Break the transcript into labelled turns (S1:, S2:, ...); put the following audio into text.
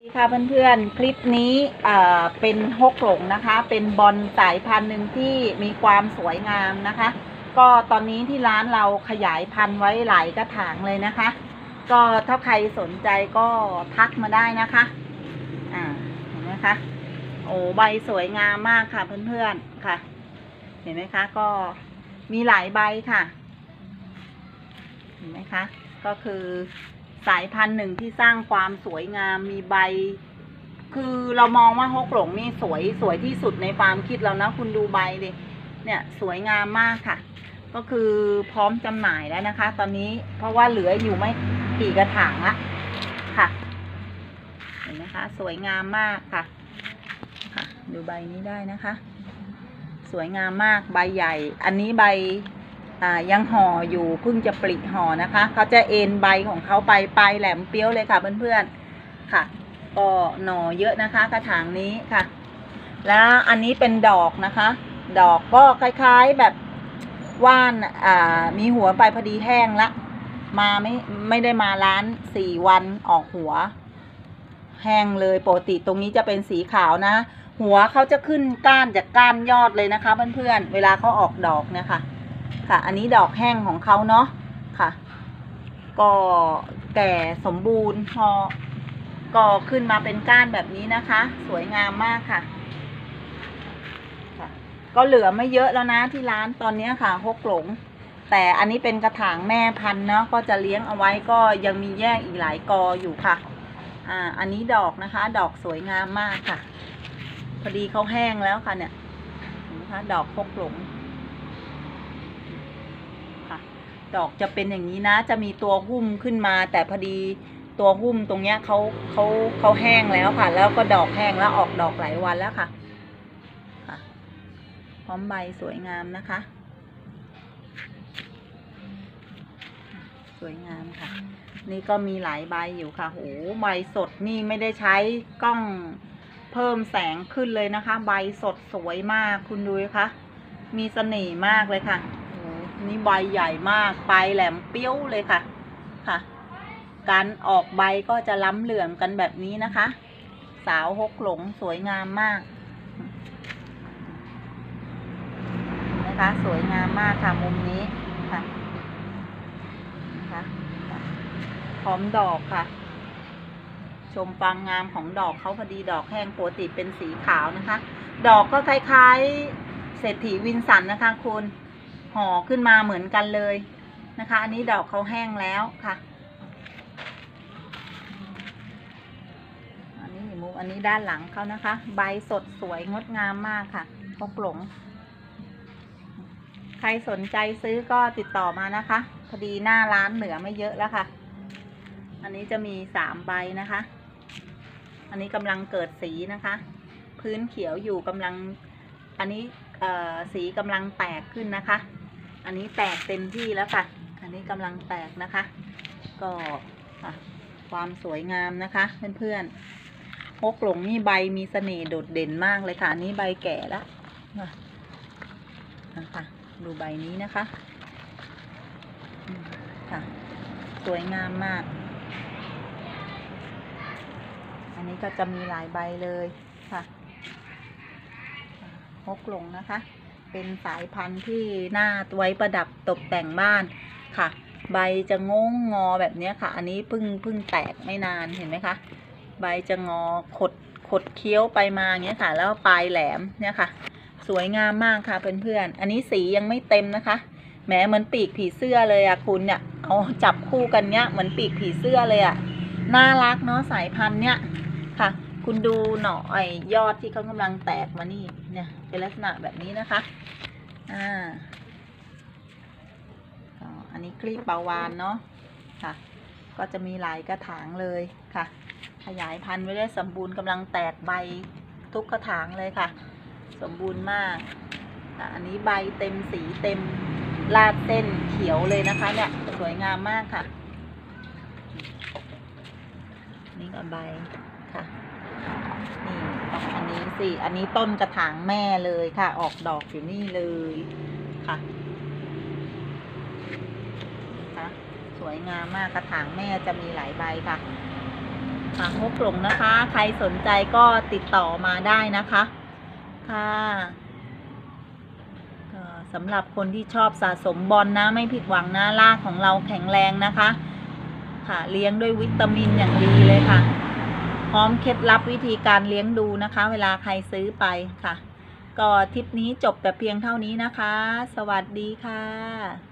S1: ค่ะเพื่อนๆคลิปนี้เป็นฮกหลงนะคะเป็นบอลสายพันธุ์หนึ่งที่มีความสวยงามนะคะก็ตอนนี้ที่ร้านเราขยายพันธุ์ไว้หลายกระถางเลยนะคะก็ถ้าใครสนใจก็ทักมาได้นะคะเห็นไหมคะโอ้ใบสวยงามมากค่ะเพื่อนๆค่ะเห็นไหมคะก็มีหลายใบค่ะเห็นไหมคะก็คือสายพันธุ์หนึ่งที่สร้างความสวยงามมีใบคือเรามองว่าฮกหลงนี่สวยที่สุดในความคิดเรานะคุณดูใบดิเนี่ยสวยงามมากค่ะก็คือพร้อมจำหน่ายแล้วนะคะตอนนี้เพราะว่าเหลืออยู่ไม่กี่กระถางละค่ะเห็นไหมคะสวยงามมากค่ะดูใบนี้ได้นะคะสวยงามมากใบใหญ่อันนี้ใบยังห่ออยู่เพิ่งจะปลิห่อนะคะเขาจะเอ็นใบของเขาไปปลายแหลมเปี้ยวเลยค่ะเพื่อนๆค่ะก็หน่อเยอะนะคะกระถางนี้ค่ะแล้วอันนี้เป็นดอกนะคะดอกก็คล้ายๆแบบว่านมีหัวไปพอดีแห้งละมาไม่ได้มาร้าน4 วันออกหัวแห้งเลยปกติตรงนี้จะเป็นสีขาวนะหัวเขาจะขึ้นก้านจากก้านยอดเลยนะคะเพื่อนๆเวลาเขาออกดอกเนี่ยค่ะอันนี้ดอกแห้งของเขาเนาะค่ะก็แก่สมบูรณ์พอก็ขึ้นมาเป็นก้านแบบนี้นะคะสวยงามมากค่ะก็เหลือไม่เยอะแล้วนะที่ร้านตอนนี้ค่ะฮกหลงแต่อันนี้เป็นกระถางแม่พันธุ์เนาะก็จะเลี้ยงเอาไว้ก็ยังมีแยกอีกหลายกออยู่ค่ะอันนี้ดอกนะคะดอกสวยงามมากค่ะพอดีเขาแห้งแล้วค่ะเนี่ยเห็นไหมคะดอกฮกหลงดอกจะเป็นอย่างนี้นะจะมีตัวหุ้มขึ้นมาแต่พอดีตัวหุ้มตรงเนี้ยเขาแห้งแล้วค่ะแล้วก็ดอกแห้งแล้วออกดอกหลายวันแล้วค่ะพร้อมใบสวยงามนะคะสวยงามค่ะนี่ก็มีหลายใบอยู่ค่ะโหใบสดนี่ไม่ได้ใช้กล้องเพิ่มแสงขึ้นเลยนะคะใบสดสวยมากคุณดูคะมีเสน่ห์มากเลยค่ะนี่ใบใหญ่มากปลายแหลมเปี้ยวเลยค่ะการออกใบก็จะล้ำเหลื่อมกันแบบนี้นะคะสาวฮกหลงสวยงามมากนะคะสวยงามมากค่ะมุมนี้ค่ะนะคะพร้อมดอกค่ะชมความงามของดอกเขาพอดีดอกแห้งปกติเป็นสีขาวนะคะดอกก็คล้ายๆเศรษฐีวินสันนะคะคุณห่อขึ้นมาเหมือนกันเลยนะคะอันนี้ดอกเขาแห้งแล้วค่ะอันนี้มุมอันนี้ด้านหลังเขานะคะใบสดสวยงดงามมากค่ะฮกหลงใครสนใจซื้อก็ติดต่อมานะคะพอดีหน้าร้านเหลือไม่เยอะแล้วค่ะอันนี้จะมี3 ใบนะคะอันนี้กำลังเกิดสีนะคะพื้นเขียวอยู่กำลังอันนี้สีกำลังแตกขึ้นนะคะอันนี้แตกเต็มที่แล้วค่ะอันนี้กำลังแตกนะคะก็ความสวยงามนะคะเพื่อนๆฮกหลงนี่ใบมีเสน่ห์โดดเด่นมากเลยค่ะอันนี้ใบแก่แล้วนะคะดูใบนี้นะคะค่ะสวยงามมากอันนี้ก็จะมีหลายใบเลยค่ะฮกหลงนะคะเป็นสายพันธุ์ที่น่าไว้ประดับตกแต่งบ้านค่ะใบจะงอแบบนี้ค่ะอันนี้เพิ่งแตกไม่นานเห็นไหมคะใบจะงอขดเคี้ยวไปมาอย่างเงี้ยค่ะแล้วปลายแหลมเนี่ยค่ะสวยงามมากค่ะเพื่อนๆอันนี้สียังไม่เต็มนะคะแหมเหมือนปีกผีเสื้อเลยอะคุณเนี่ยเอาจับคู่กันเนี้ยเหมือนปีกผีเสื้อเลยอะน่ารักเนาะสายพันธุ์เนี้ยค่ะคุณดูหน่อยอดที่เขากำลังแตกมานี่เนี่ยเป็นลักษณะแบบนี้นะคะอันนี้คลีบปลาวานเนาะค่ะก็จะมีหลายกระถางเลยค่ะขยายพันธุ์ไว้ได้สมบูรณ์กำลังแตกใบทุกกระถางเลยค่ะสมบูรณ์มากอันนี้ใบเต็มสีเต็มลาดเส้นเขียวเลยนะคะเนี่ยสวยงามมากค่ะนี่ก็ใบค่ะนี่อันนี้สิอันนี้ต้นกระถางแม่เลยค่ะออกดอกอยู่นี่เลยค่ะสวยงามมากกระถางแม่จะมีหลายใบค่ะค่ะฮกหลงนะคะ ใครสนใจก็ติดต่อมาได้นะคะค่ะก็สำหรับคนที่ชอบสะสมบอลนะไม่ผิดหวังนะรากของเราแข็งแรงนะคะค่ะเลี้ยงด้วยวิตามินอย่างดีเลยค่ะพร้อมเคล็ดลับวิธีการเลี้ยงดูนะคะ เวลาใครซื้อไปค่ะก็ทริปนี้จบแต่เพียงเท่านี้นะคะสวัสดีค่ะ